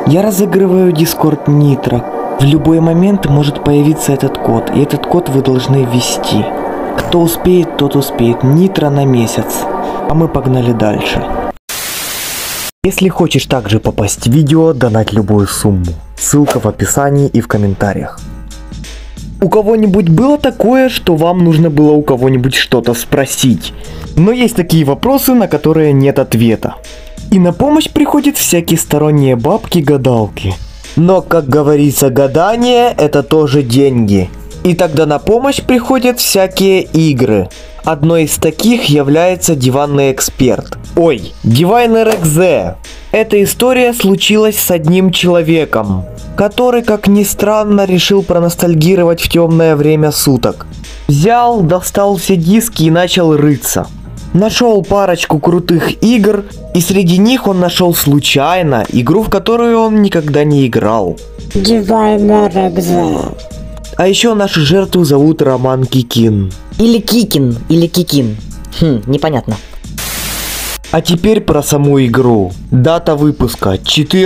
Я разыгрываю Discord Nitro. В любой момент может появиться этот код, и этот код вы должны ввести. Кто успеет, тот успеет. Nitro на месяц. А мы погнали дальше. Если хочешь также попасть в видео, донать любую сумму. Ссылка в описании и в комментариях. У кого-нибудь было такое, что вам нужно было у кого-нибудь что-то спросить? Но есть такие вопросы, на которые нет ответа. И на помощь приходят всякие сторонние бабки-гадалки. Но, как говорится, гадание – это тоже деньги. И тогда на помощь приходят всякие игры. Одной из таких является Диванный Эксперт. Ой, Diviner Exe. Эта история случилась с одним человеком, который, как ни странно, решил проностальгировать в темное время суток. Взял, достал все диски и начал рыться. Нашел парочку крутых игр, и среди них он нашел случайно игру, в которую он никогда не играл. Diviner Exe. А еще нашу жертву зовут Роман Кикин. Или Кикин, или Кикин. Непонятно. А теперь про саму игру. Дата выпуска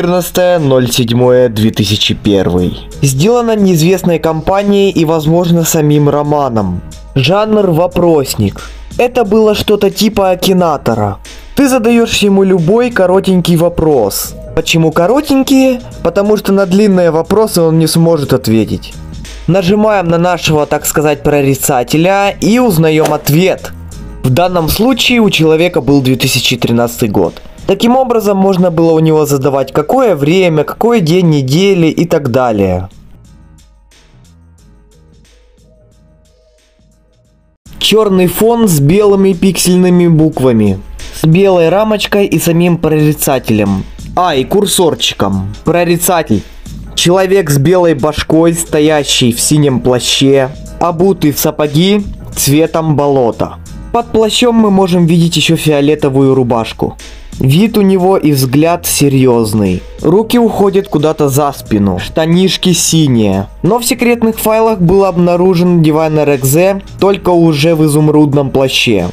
14.07.2001. Сделана неизвестной компанией и, возможно, самим Романом. Жанр вопросник. Это было что-то типа Акинатора. Ты задаешь ему любой коротенький вопрос. Почему коротенькие? Потому что на длинные вопросы он не сможет ответить. Нажимаем на нашего, так сказать, прорицателя и узнаем ответ. В данном случае у человека был 2013 год. Таким образом, можно было у него задавать какое время, какой день недели и так далее. Черный фон с белыми пиксельными буквами. С белой рамочкой и самим прорицателем. И курсорчиком. Прорицатель. Человек с белой башкой, стоящий в синем плаще, обутый в сапоги цветом болота. Под плащом мы можем видеть еще фиолетовую рубашку. Вид у него и взгляд серьезный. Руки уходят куда-то за спину. Штанишки синие. Но в секретных файлах был обнаружен Diviner Exe только уже в изумрудном плаще.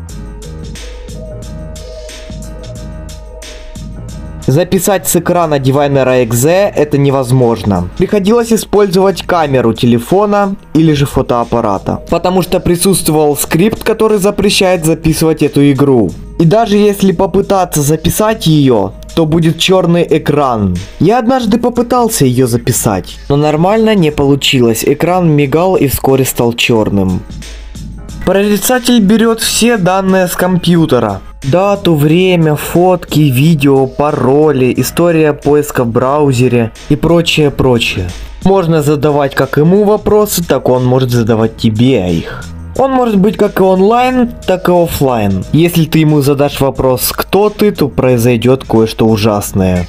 Записать с экрана Diviner Exe это невозможно. Приходилось использовать камеру телефона или же фотоаппарата. Потому что присутствовал скрипт, который запрещает записывать эту игру. И даже если попытаться записать ее, то будет черный экран. Я однажды попытался ее записать, но нормально не получилось. Экран мигал и вскоре стал черным. Прорицатель берет все данные с компьютера. Дату, время, фотки, видео, пароли, история поиска в браузере и прочее. Можно задавать как ему вопросы, так он может задавать тебе их. Он может быть как и онлайн, так и офлайн. Если ты ему задашь вопрос «Кто ты?», то произойдет кое-что ужасное.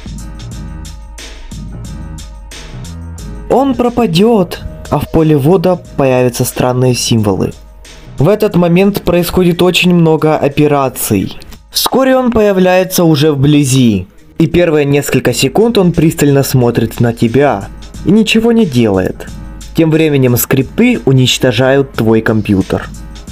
Он пропадет, а в поле ввода появятся странные символы. В этот момент происходит очень много операций. Вскоре он появляется уже вблизи. И первые несколько секунд он пристально смотрит на тебя и ничего не делает. Тем временем скрипты уничтожают твой компьютер.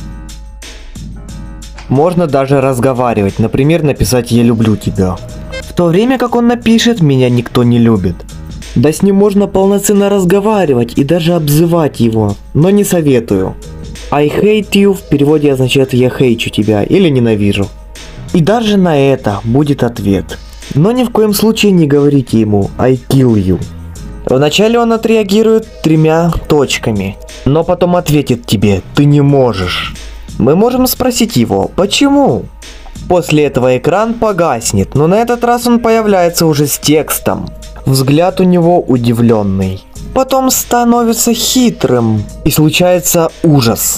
Можно даже разговаривать, например, написать «Я люблю тебя». В то время как он напишет «Меня никто не любит». Да с ним можно полноценно разговаривать и даже обзывать его, но не советую. I hate you в переводе означает «я хейчу тебя» или «ненавижу». И даже на это будет ответ. Но ни в коем случае не говорите ему I kill you. Вначале он отреагирует 3 точками, но потом ответит тебе «ты не можешь». Мы можем спросить его «почему?». После этого экран погаснет, но на этот раз он появляется уже с текстом. Взгляд у него удивленный. Потом становится хитрым, и случается ужас.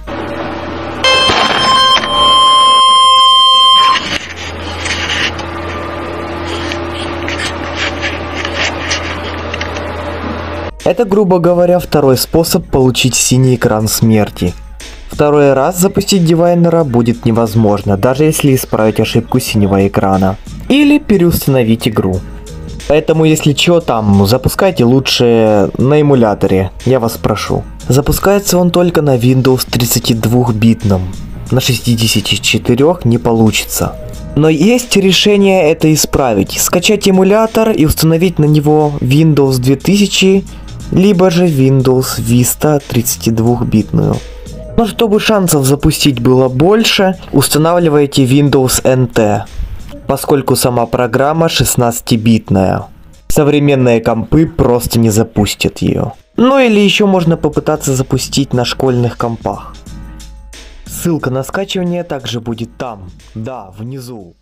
Это, грубо говоря, второй способ получить синий экран смерти. Второй раз запустить Diviner будет невозможно, даже если исправить ошибку синего экрана. Или переустановить игру. Поэтому, если что там, запускайте лучше на эмуляторе, я вас прошу. Запускается он только на Windows 32-битном. На 64 не получится. Но есть решение это исправить. Скачать эмулятор и установить на него Windows 2000, либо же Windows Vista 32-битную. Но чтобы шансов запустить было больше, устанавливайте Windows NT, поскольку сама программа 16-битная. Современные компы просто не запустят ее. Ну или еще можно попытаться запустить на школьных компах. Ссылка на скачивание также будет там, да, внизу.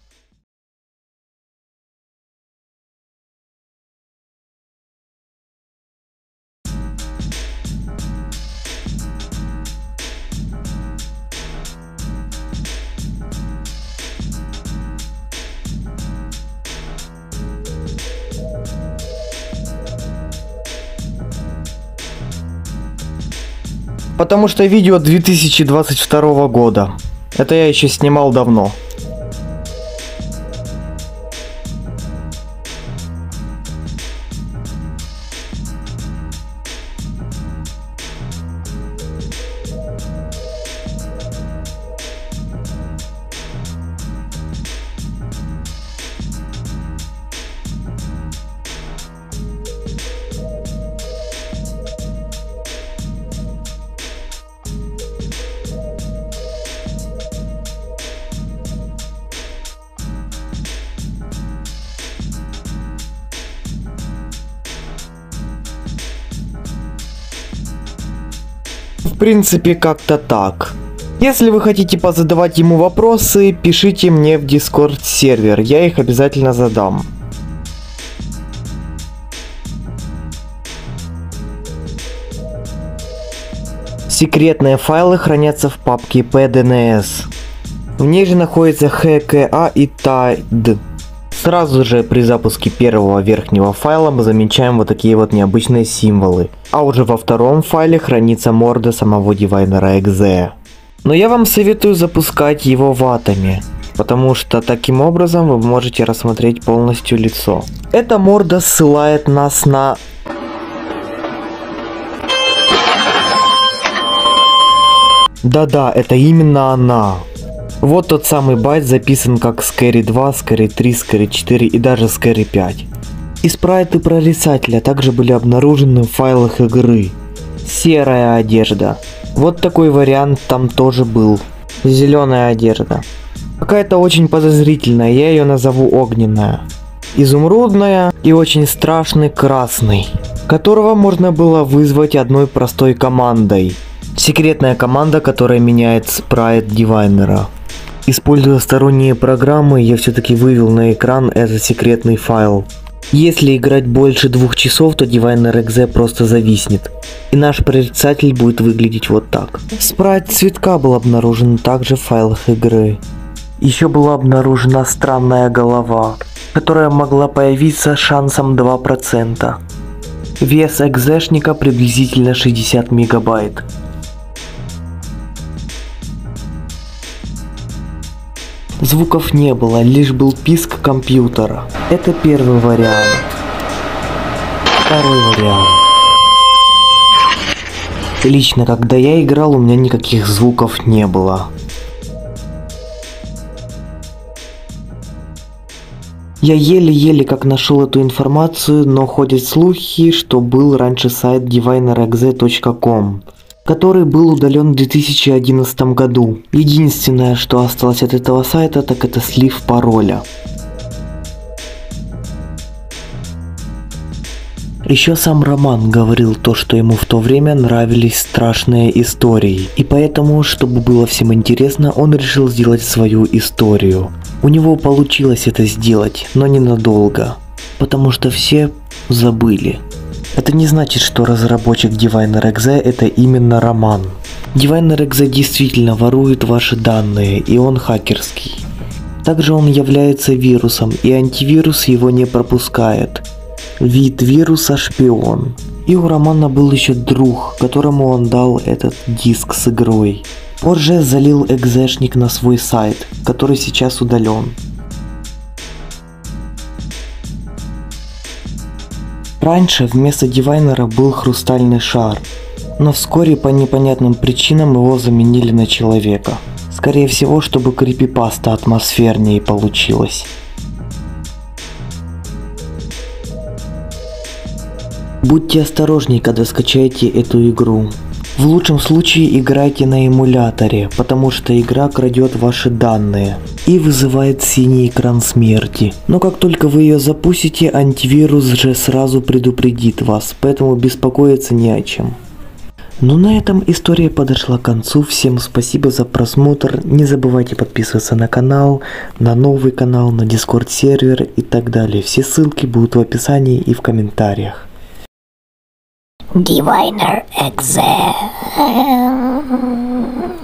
Потому что видео 2022 года. Это я еще снимал давно. В принципе, как-то так. Если вы хотите позадавать ему вопросы, пишите мне в Discord сервер, я их обязательно задам. Секретные файлы хранятся в папке PDNS. В ней же находится HKA и TID. Сразу же при запуске первого верхнего файла мы замечаем вот такие вот необычные символы. А уже во втором файле хранится морда самого Diviner Exe. Но я вам советую запускать его в Atom, потому что таким образом вы можете рассмотреть полностью лицо. Эта морда ссылает нас на... Да-да, это именно она. Вот тот самый байт записан как Scary 2, Scary 3, Scary 4 и даже Scary 5. И спрайты прорицателя также были обнаружены в файлах игры. Серая одежда. Вот такой вариант там тоже был. Зеленая одежда. Какая-то очень подозрительная, я ее назову огненная. Изумрудная и очень страшный красный, которого можно было вызвать одной простой командой. Секретная команда, которая меняет спрайт Дивайнера. Используя сторонние программы, я все-таки вывел на экран этот секретный файл. Если играть больше 2 часов, то Diviner Exe просто зависнет. И наш прорицатель будет выглядеть вот так. Спрайт цветка был обнаружен также в файлах игры. Еще была обнаружена странная голова, которая могла появиться шансом 2%. Вес экзешника приблизительно 60 мегабайт. Звуков не было, лишь был писк компьютера. Это первый вариант. Второй вариант. Лично, когда я играл, у меня никаких звуков не было. Я еле-еле как нашел эту информацию, но ходят слухи, что был раньше сайт divinerexe.com, который был удален в 2011 году. Единственное, что осталось от этого сайта, так это слив пароля. Еще сам Роман говорил то, что ему в то время нравились страшные истории, и поэтому, чтобы было всем интересно, он решил сделать свою историю. У него получилось это сделать, но ненадолго, потому что все забыли. Это не значит, что разработчик Diviner Exe это именно Роман. Diviner Exe действительно ворует ваши данные, и он хакерский. Также он является вирусом, и антивирус его не пропускает. Вид вируса шпион. И у Романа был еще друг, которому он дал этот диск с игрой. Позже залил экзешник на свой сайт, который сейчас удален. Раньше вместо Дивайнера был хрустальный шар, но вскоре по непонятным причинам его заменили на человека. Скорее всего, чтобы крипипаста атмосфернее получилась. Будьте осторожней, когда скачаете эту игру. В лучшем случае играйте на эмуляторе, потому что игра крадет ваши данные и вызывает синий экран смерти. Но как только вы ее запустите, антивирус же сразу предупредит вас, поэтому беспокоиться не о чем. Ну на этом история подошла к концу. Всем спасибо за просмотр. Не забывайте подписываться на канал, на новый канал, на Discord сервер и так далее. Все ссылки будут в описании и в комментариях. Diviner Exe.